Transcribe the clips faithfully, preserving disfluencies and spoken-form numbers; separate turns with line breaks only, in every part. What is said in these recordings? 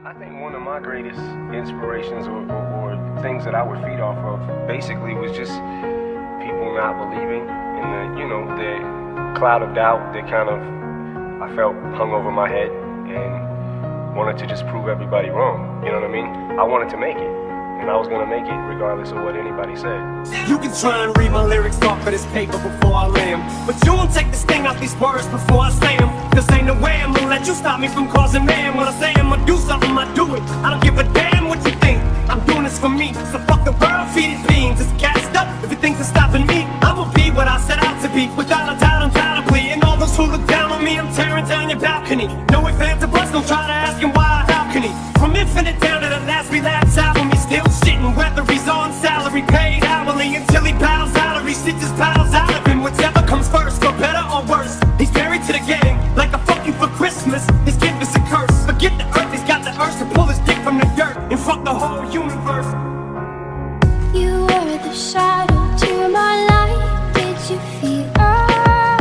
I think one of my greatest inspirations or, or, or things that I would feed off of basically was just people not believing in the, you know, the cloud of doubt that kind of I felt hung over my head and wanted to just prove everybody wrong. You know what I mean? I wanted to make it. And I was gonna make it regardless of what anybody said.
You can try and read my lyrics off of this paper before I lay 'em, but you won't take the sting out these words before I say 'em. Cause ain't no way I'm gonna let you stop me from causing man. When I say I'm gonna do something, I do it. I don't give a damn what you think. I'm doing this for me, so fuck the world, feed it beans. It's gassed up, if it thinks it's stopping me, I'ma be what I set out to be. Without a doubt, undoubtedly. And all those who look down on me, I'm tearing down your balcony. No ifs, ands, or buts, don't try to ask him why or how can he. From infinite down to the last relapse album, he's still shitting. Whether he's on salary, paid hourly, until he bows out or he stitches piles out of him. Whatever comes first, for better or worse, he's married to the game, like a fuck you for Christmas. His gift is a curse. Forget the earth, he's got the urge to pull his dick from the dirt and fuck the whole universe.
You were the shadow to my light. Did you feel us?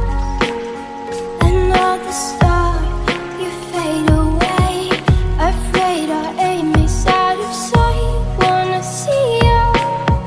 Another star, you fade away. Afraid our aim is out of sight. Wanna see us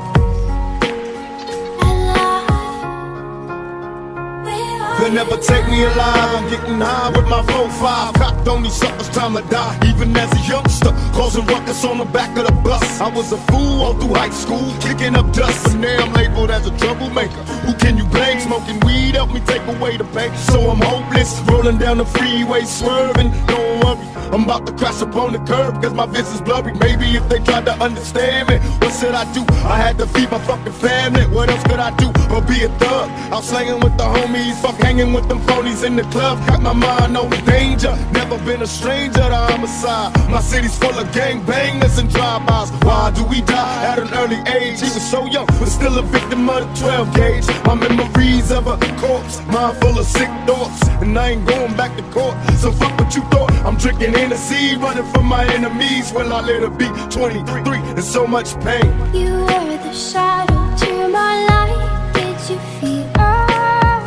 alive.
They'll never take me alive. I'm getting high with my four five. Cocked on these suckers, time to die. Even as a youngster, causing ruckus on the back of the bus. I was a fool all through high school, kicking up dust. But now I'm labeled as a troublemaker. Who can you blame? Smoking weed help me take away the pain. So I'm hopeless, rolling down the freeway, swerving. Don't worry, I'm about to crash up on the curb, cause my vision's blurry. Maybe if they tried to understand me, what should I do? I had to feed my fucking family. What else could I do but be a thug? Out slanging with the homies, fuck hanging with them phonies in the club. Got my mind on danger, never been a stranger to homicide. My city's full of gangbangers and drive-bys. Why do we die at an early age? He was so young, but still a victim of the twelve gauge. My memories of a corpse, mind full of sick thoughts, and I ain't going back to court. So fuck what you thought. I'm drinking Hennessy, running from my enemies. Will I let it be twenty-three and so much pain?
You were the shadow to my light. Did you feel us?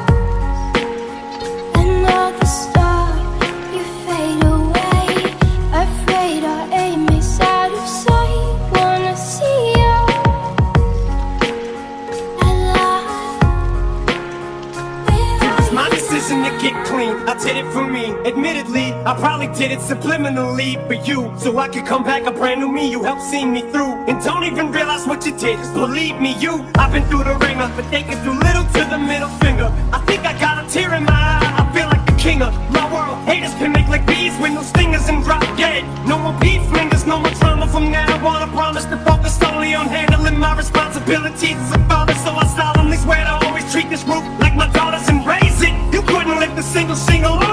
Another star, you fade away. Afraid our aim is out of sight. Wanna see us alive.
It's my decision to get clean, I did it for me. Admittedly, I probably did it subliminally for you, so I could come back a brand new me. You helped see me through, and don't even realize what you did. Just believe me, you, I've been through the ringer, but they can do little to the middle finger. I think I got a tear in my eye, I feel like the king of my world. Haters can make like bees with no stingers and drop dead. No more beef lingers, no more drama from now on. I promise to focus solely on handling my responsibilities as a father, so I solemnly swear to always treat this group like my daughters and raise it. You couldn't lift a single single